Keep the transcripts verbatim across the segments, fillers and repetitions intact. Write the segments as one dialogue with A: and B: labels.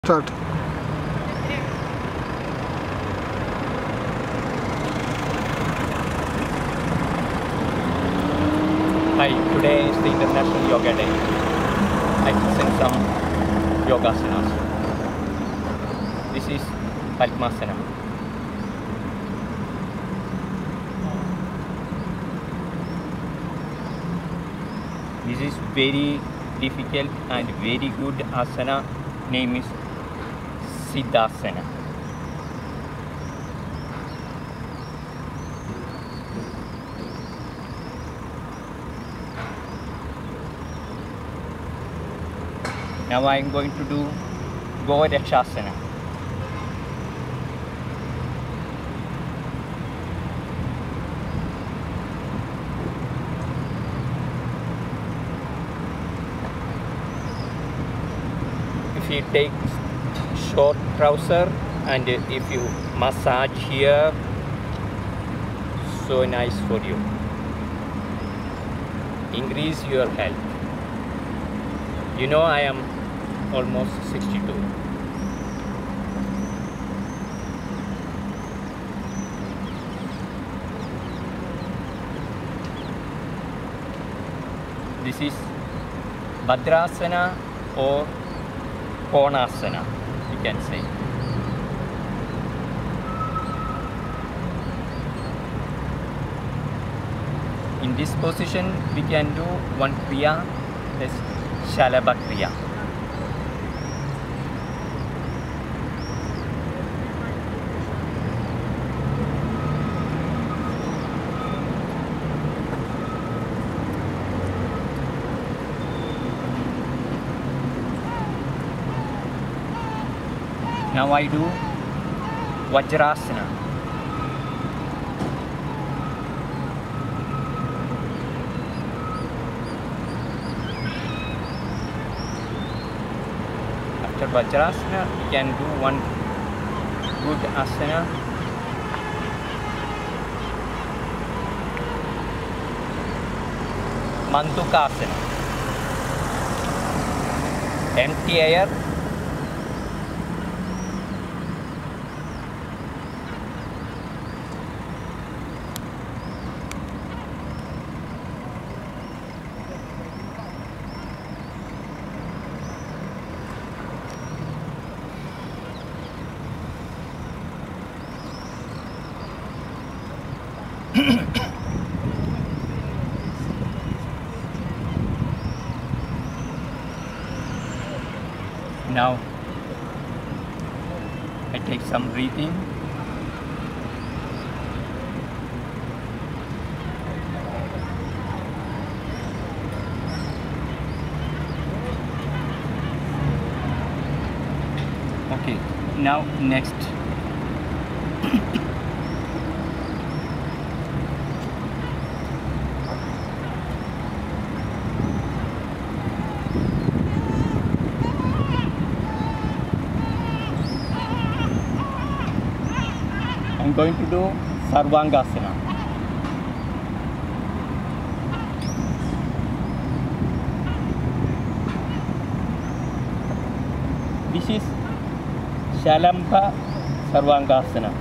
A: Start.
B: Hi, today is the International Yoga Day. I present some yoga asanas. This is Padmasana. This is very difficult and very good asana. Name is Siddhasana. Now I am going to do Gorakshasana. If you take short trouser and if you massage here, so nice for you. Increase your health. You know I am almost sixty-two. This is Bhadrasana or Konasana, you can say. In this position, we can do one Kriya, that's Shalabha Kriya. Now I do Vajrasana. After Vajrasana, we can do one good asana. Mandukasana. Empty air. Now I take some breathing. Okay, now next. I'm going to do Sarvangasana. This is Shalabha Sarvangasana.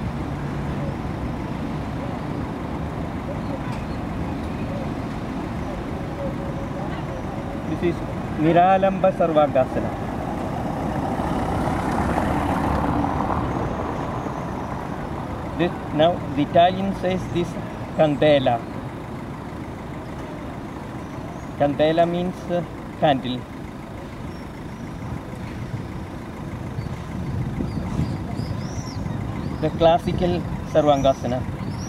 B: This is Niralamba Sarvangasana. This, now the Italian says this candela. Candela means uh, candle. The classical Sarvangasana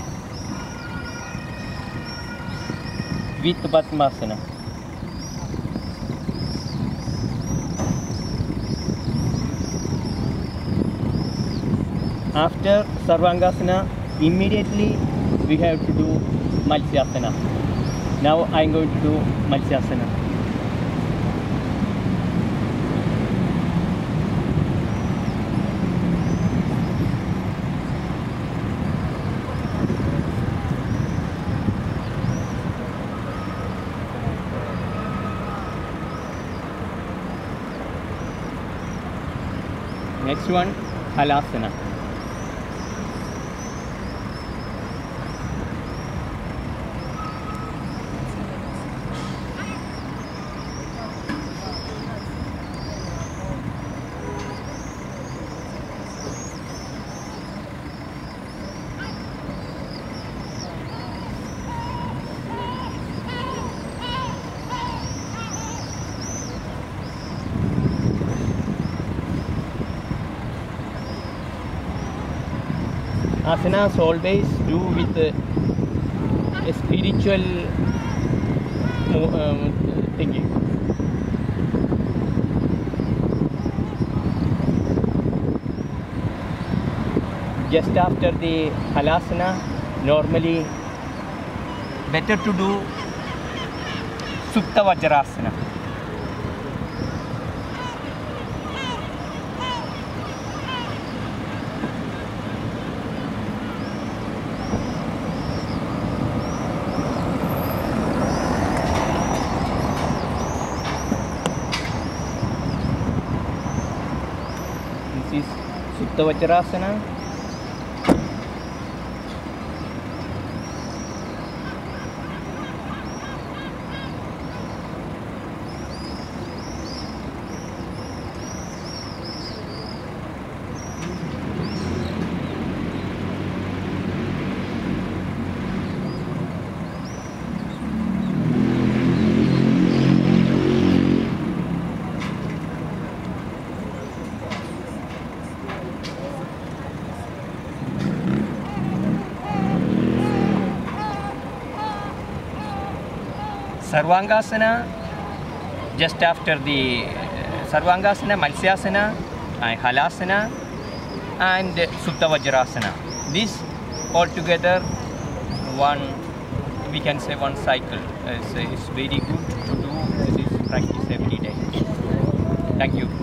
B: with Padmasana. After Sarvangasana, immediately we have to do Malsyasana. Now I am going to do Malsyasana. Next one, Halasana. Asanas always do with uh, a spiritual um, thinking. Just after the Halasana, normally better to do Supta Vajrasana. This is Supta Vajrasana. Sarvangasana, just after the uh, Sarvangasana, Malsyasana, and Halasana, and Supta Vajrasana. This altogether one, we can say one cycle. Uh, so it's very good to do this practice every day. Thank you.